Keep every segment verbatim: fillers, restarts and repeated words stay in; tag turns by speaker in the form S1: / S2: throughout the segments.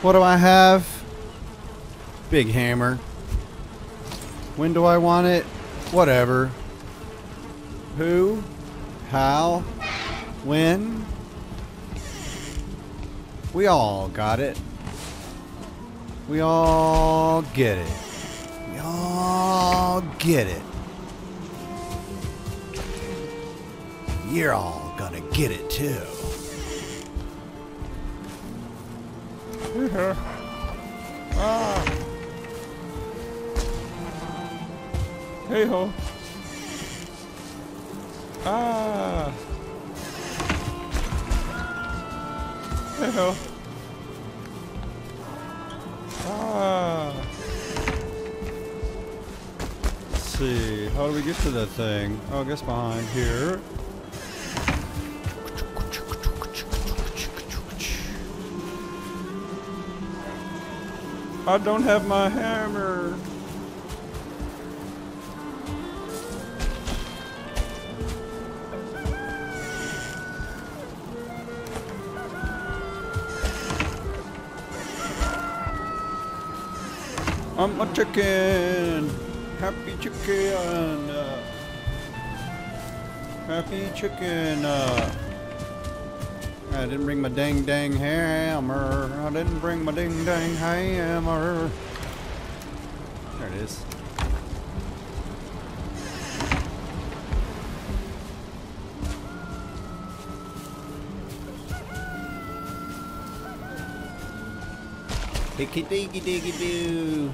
S1: What do I have? Big hammer. When do I want it? Whatever. Who? How? When? We all got it. We all get it. We all get it. You're all gonna get it too.
S2: Ah. Hey ho. Ah. Hey ho. Ah.
S1: Let's see. How do we get to that thing? Oh, I guess behind here.
S2: I don't have my hammer.
S1: I'm a chicken. Happy chicken. Uh, happy chicken. Uh, I didn't bring my dang dang hammer. I didn't bring my ding dang hammer. There it is. Hickey diggy diggy doo.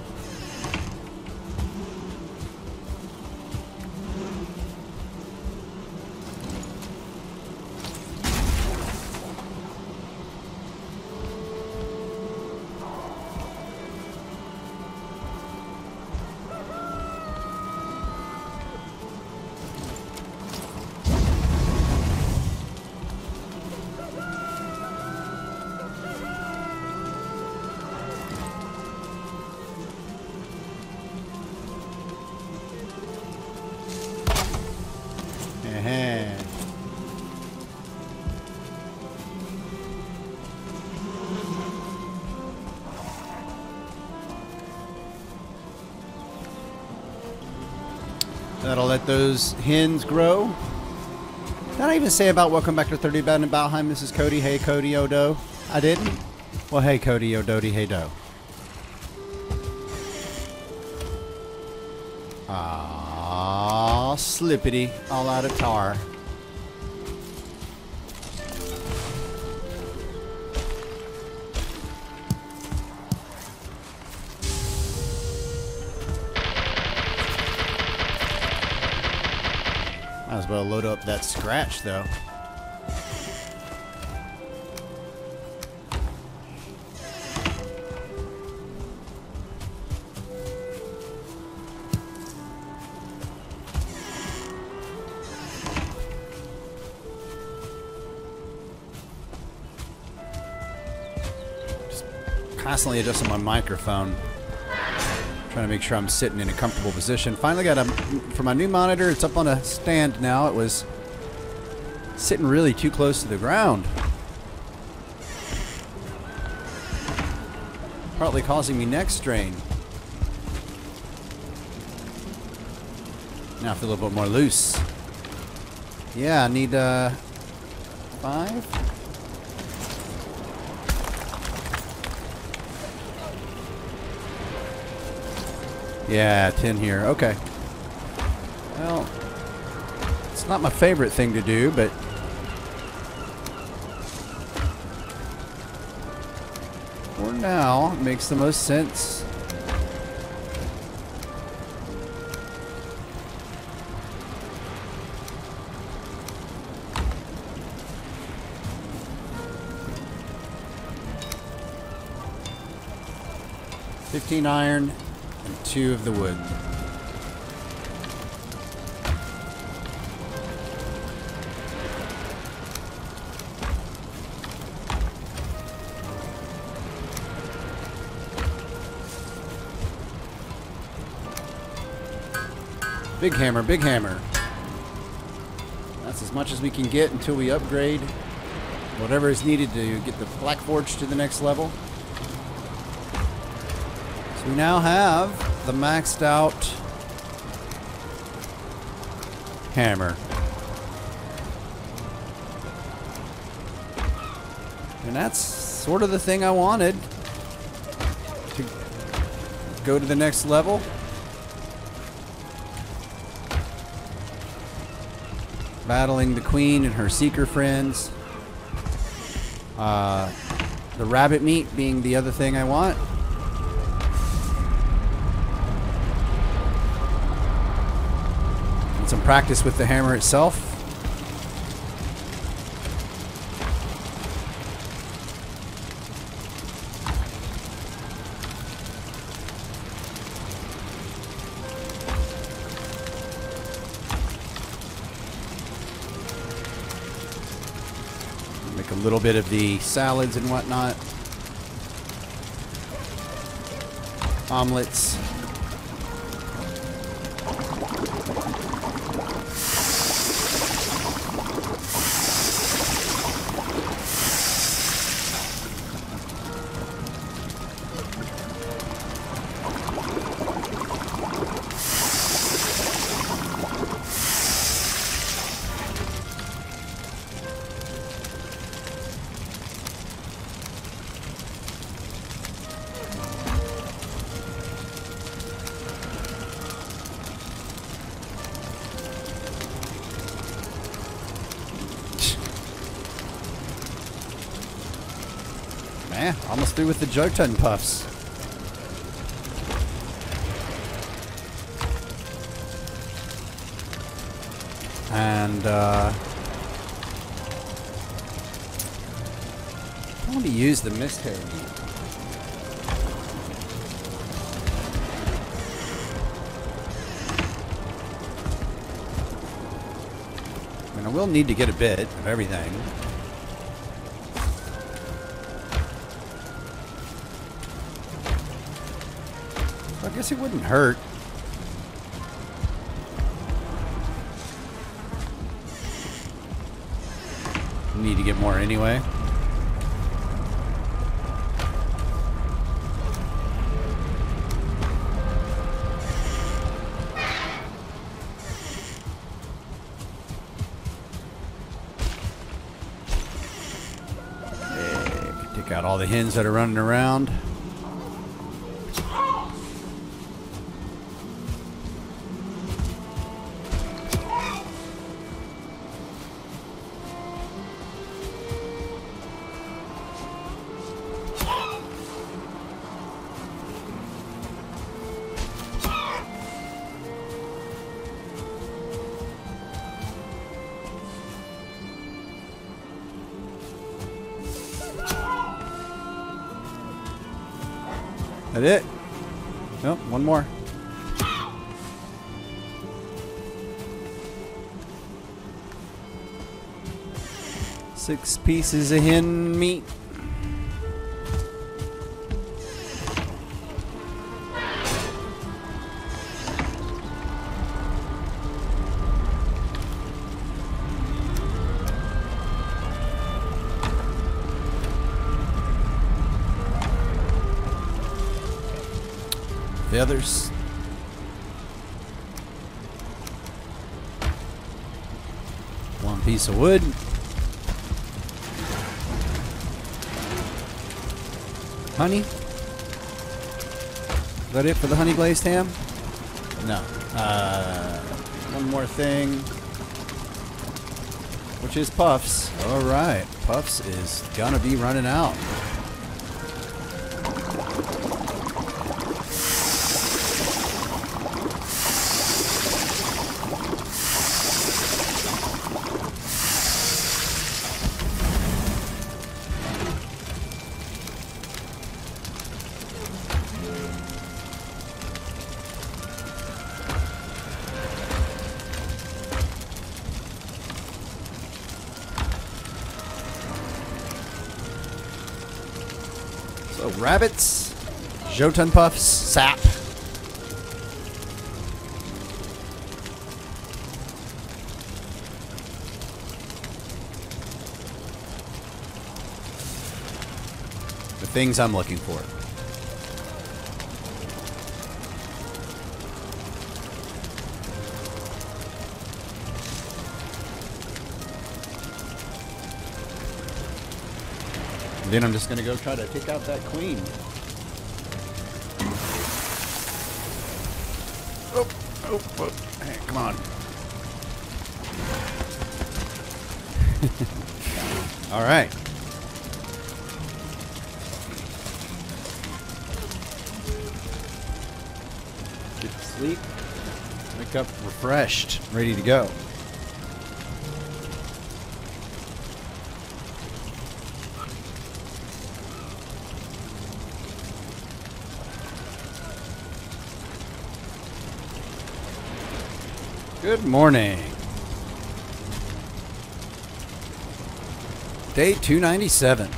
S1: That'll let those hens grow. Did I even say about welcome back to thirty Minute Valheim? This is Cody. Hey, Cody Odo. I didn't? Well, hey, Cody Odody. Hey, Do. Ah, slippity. All out of tar. Might as well load up that scratch, though. Just constantly adjusting my microphone. Trying to make sure I'm sitting in a comfortable position. Finally got a, for my new monitor, it's up on a stand now. It was sitting really too close to the ground. Partly causing me neck strain. Now I feel a little bit more loose. Yeah, I need uh, five? Yeah, ten here. Okay. Well, it's not my favorite thing to do, but for now, it makes the most sense. Fifteen iron. Two of the wood. Big hammer, big hammer. That's as much as we can get until we upgrade whatever is needed to get the Black Forge to the next level. So we now have the maxed out hammer. And that's sort of the thing I wanted to go to the next level. Battling the queen and her seeker friends. Uh, the rabbit meat being the other thing I want. And some practice with the hammer itself. Make a little bit of the salads and whatnot. Omelets. Man, almost through with the Jotun puffs. And, uh... I want to use the mist hair meat. I mean, I will need to get a bit of everything. I guess it wouldn't hurt. Need to get more anyway. Yeah, take out all the hens that are running around. That it? Nope, one more. Six pieces of hen meat. The others. One piece of wood. Honey. Is that it for the honey glazed ham? No. Uh, one more thing. Which is Puffs. Alright. Puffs is gonna be running out. So rabbits, Jotun puffs, sap. The things I'm looking for. Then I'm just gonna go try to take out that queen. Oh, oh, oh. Hey, come on. All right. Get to sleep. Wake up refreshed, ready to go. Good morning. Day two ninety-seven.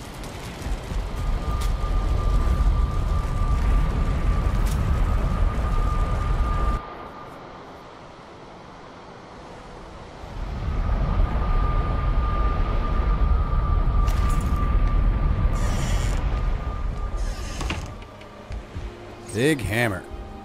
S1: Big hammer.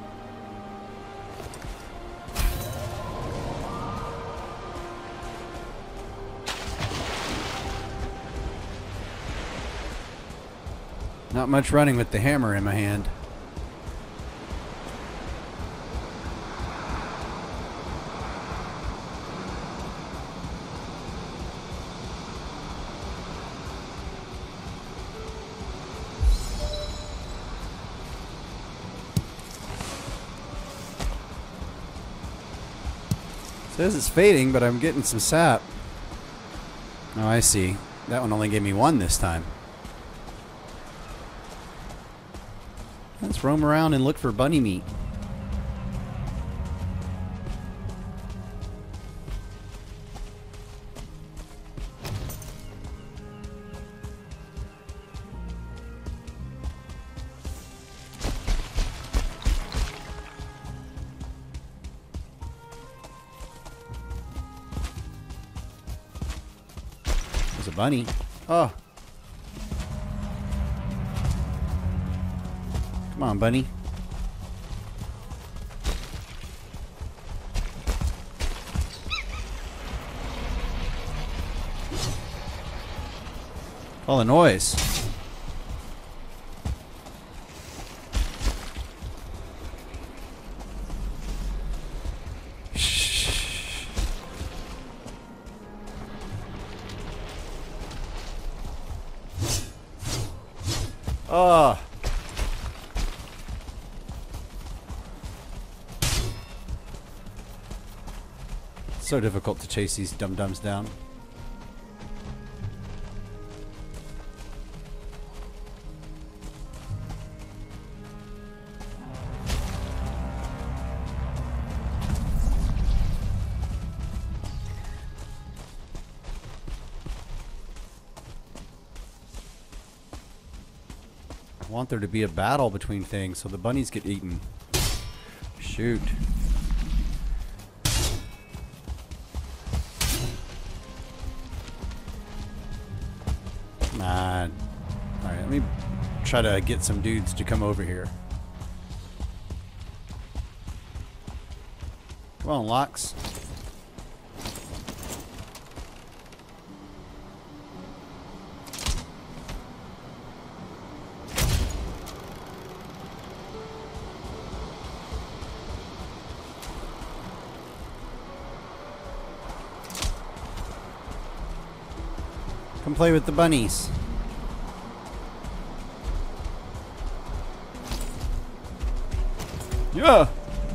S1: Not much running with the hammer in my hand. Says it's fading, but I'm getting some sap. Oh, I see. That one only gave me one this time. Let's roam around and look for bunny meat. There's a bunny. Oh. Come on, bunny. All the noise. Shh. Oh. So difficult to chase these dum-dums down. I want there to be a battle between things so the bunnies get eaten. Shoot. Alright, let me try to get some dudes to come over here. Come on, Locks. Come play with the bunnies. Yeah.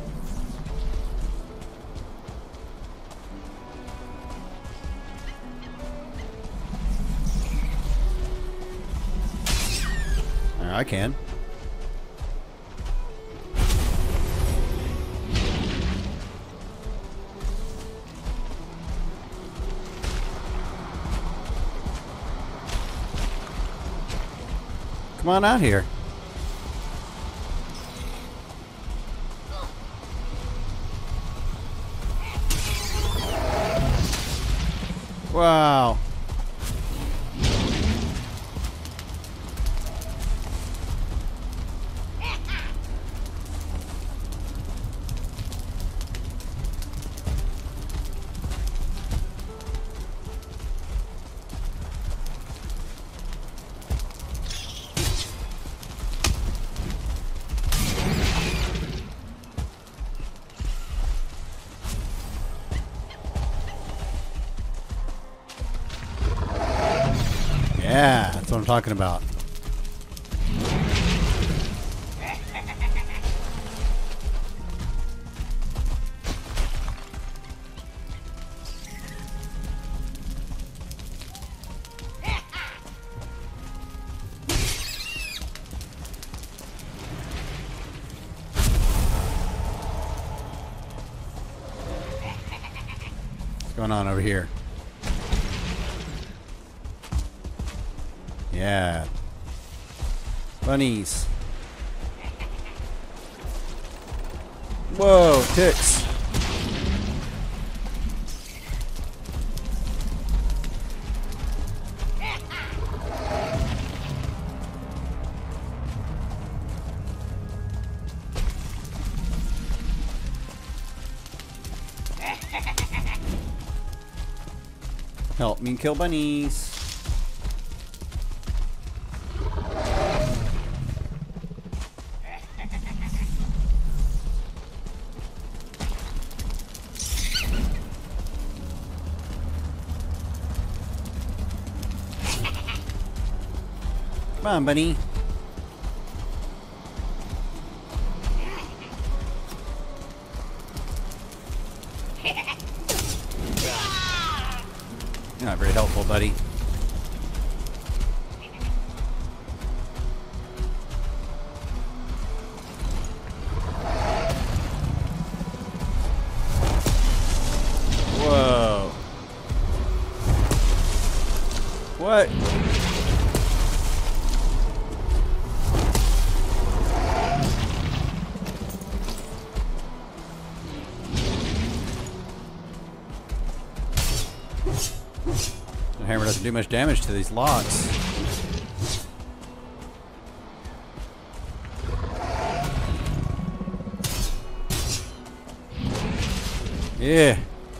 S1: I can. Come on out here. Wow. talking about. What's going on over here? Yeah. Bunnies. Whoa, ticks. Help me kill bunnies. Come on, bunny. You're not very helpful, buddy. Whoa. What? The hammer doesn't do much damage to these logs. Yeah.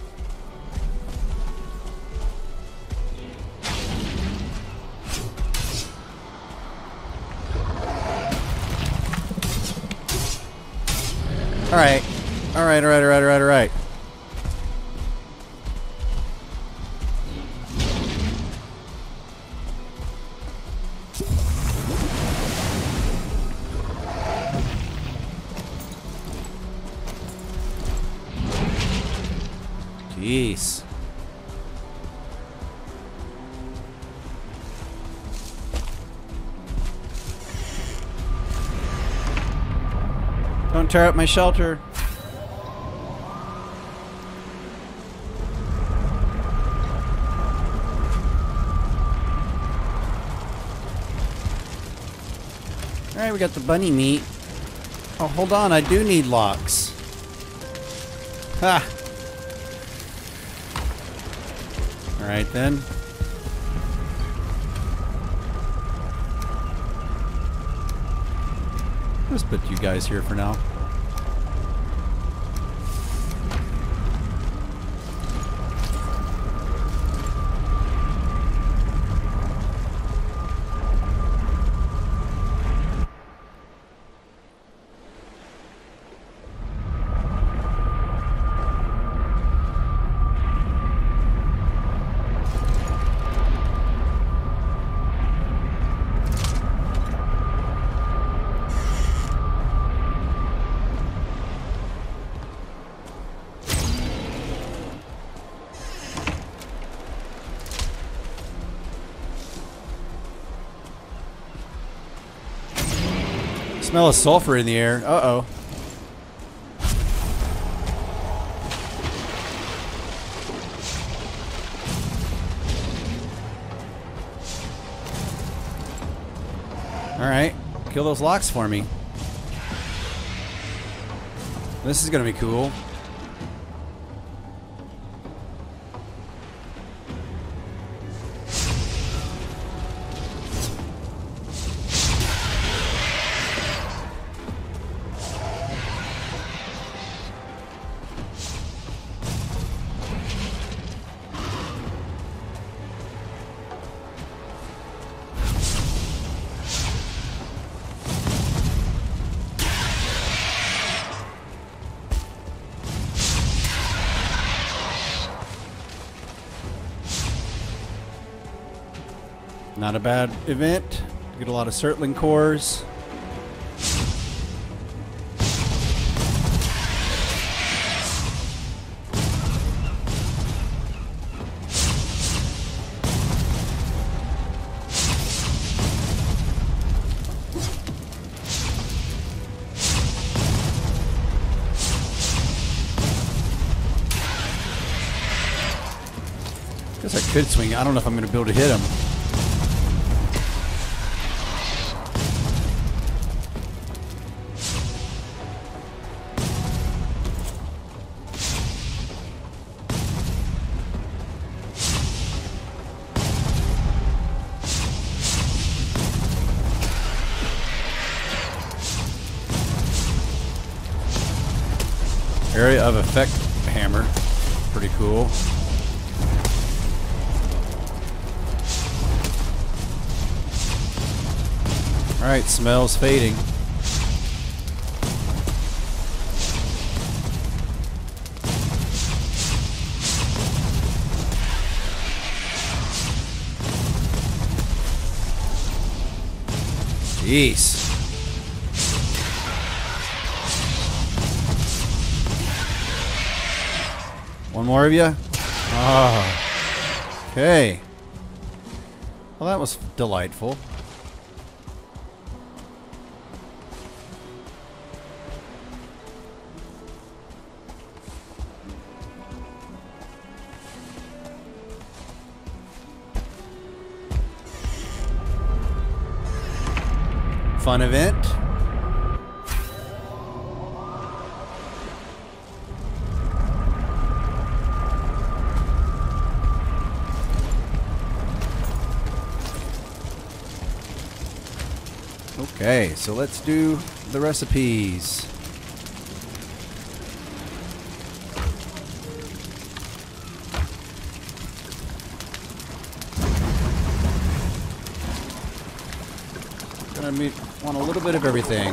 S1: All right. All right, all right, all right, all right, all right. Jeez. Don't tear up my shelter. Alright, we got the bunny meat. Oh, hold on, I do need locks. Ha! Alright then. Let's put you guys here for now. Smell of sulfur in the air. Uh-oh. Alright. Kill those locks for me. This is gonna be cool. Not a bad event. Get a lot of circling cores. Guess I could swing. I don't know if I'm going to be able to hit him. Area of effect hammer. Pretty cool. Alright, smells fading. Jeez. One more of you? Oh. Okay. Well, that was delightful. Fun event. Okay, so let's do the recipes. Gonna meet, want a little bit of everything.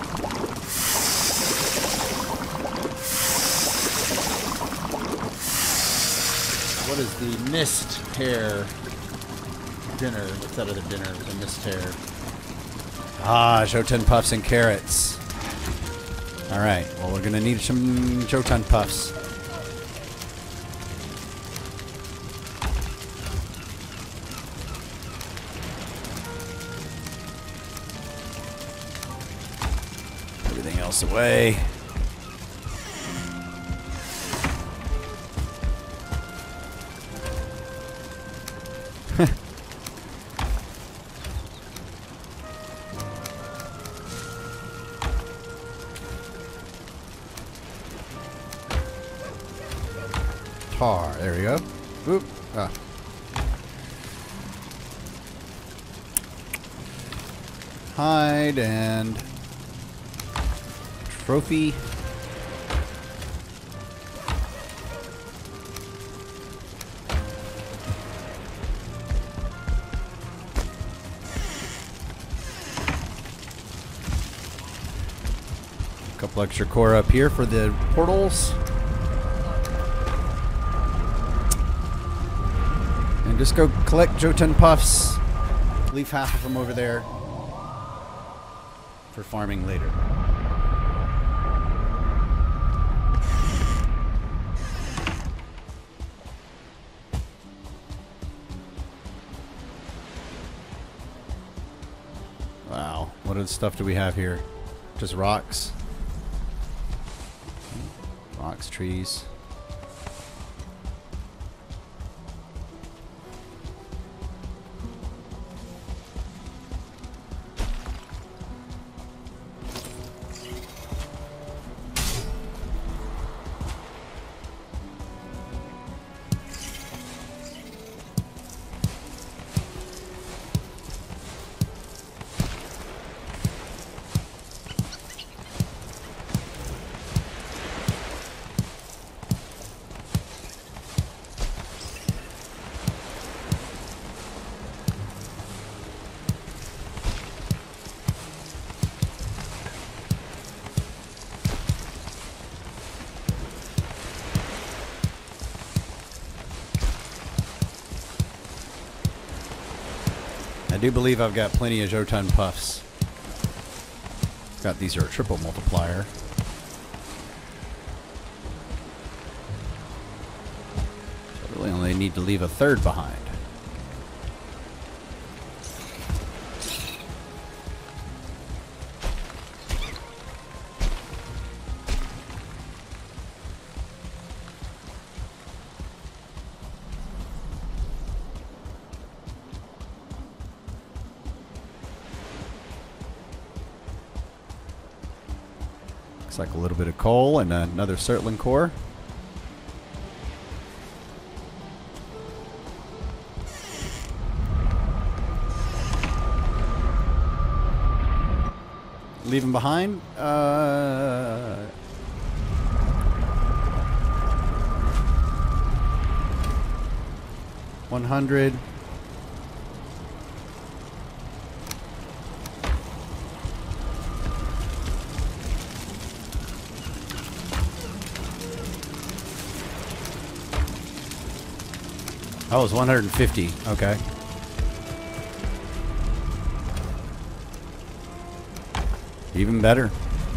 S1: What is the mist hair dinner? What's that other dinner? The mist hair. Ah, Jotunn puffs and carrots. Alright, well we're gonna need some Jotunn puffs. Everything else away. Tar. There we go. Oop. Ah. Hide and trophy. A couple extra core up here for the portals. Just go collect Jotunn puffs. Leave half of them over there for farming later. Wow. What other stuff do we have here? Just rocks. Rocks, trees. I do believe I've got plenty of Jotun puffs. Got these are a triple multiplier. So I really only need to leave a third behind. Like a little bit of coal and another Surtling core. Leave him behind. Uh, one hundred. Oh, it's one hundred fifty. Okay. Even better.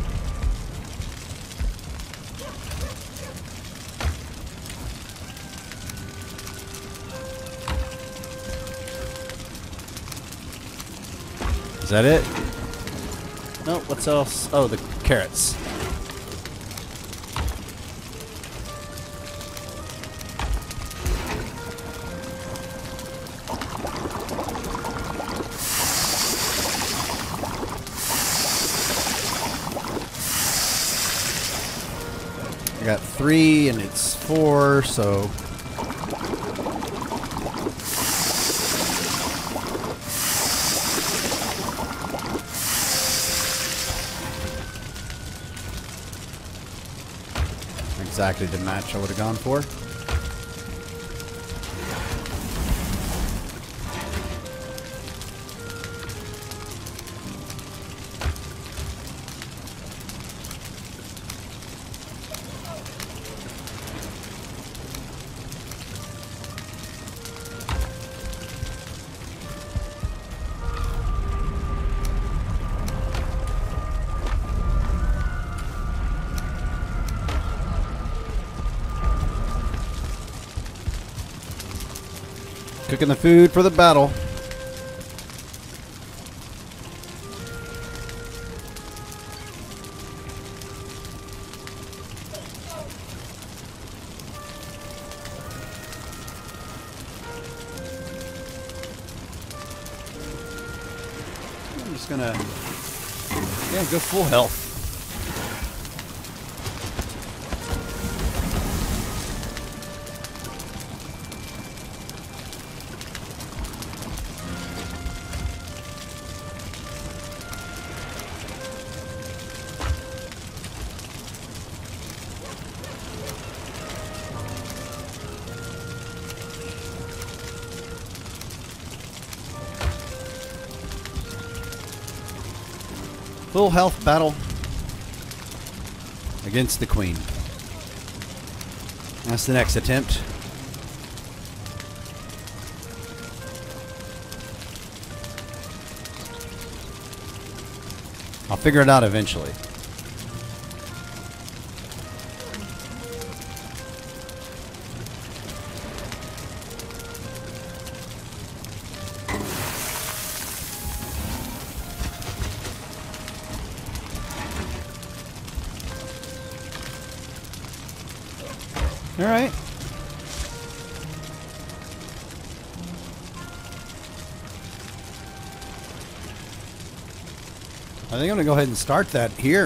S1: Is that it? No, what's else? Oh, the carrots. I got three and it's four, so exactly the match I would have gone for. Cooking the food for the battle. I'm just gonna, yeah, go full health. Full health battle against the Queen. That's the next attempt. I'll figure it out eventually. All right. I think I'm going to go ahead and start that here.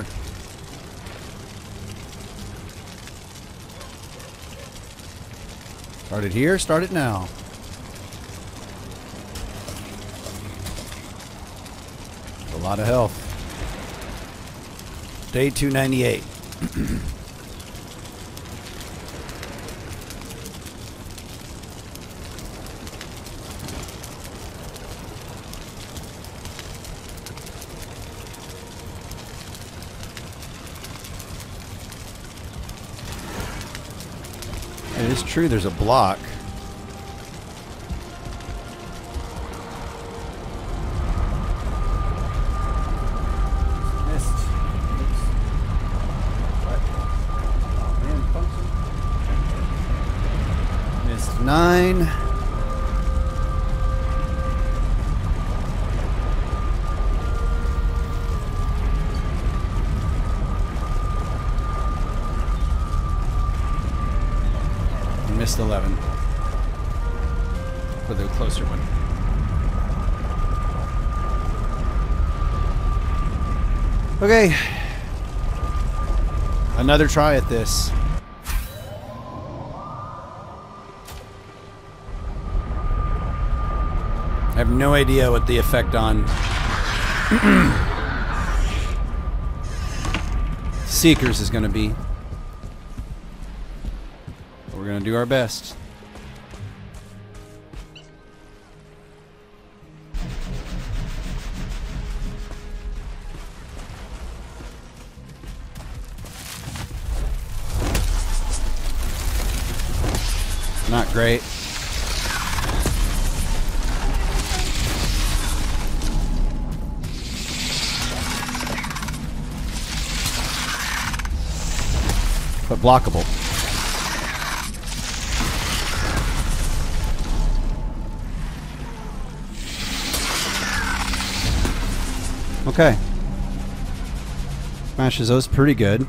S1: Start it here, start it now. A lot of health. Day two ninety-eight. It is true, there's a block. Nine. Missed eleven. For the closer one. Okay. Another try at this. I have no idea what the effect on Seekers is going to be. But we're going to do our best. Not great. But blockable. Okay. Smashes those pretty good.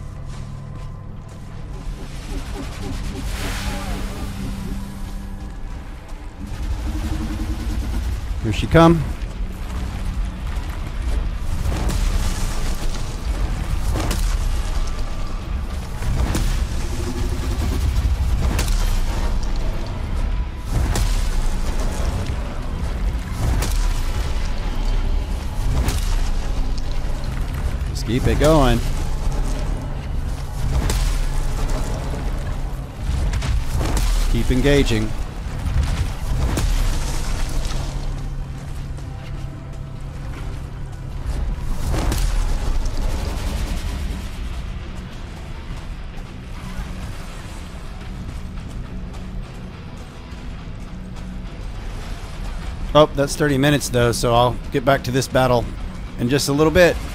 S1: Here she come. Just keep it going. Keep engaging. Oh, that's thirty minutes though, so I'll get back to this battle in just a little bit.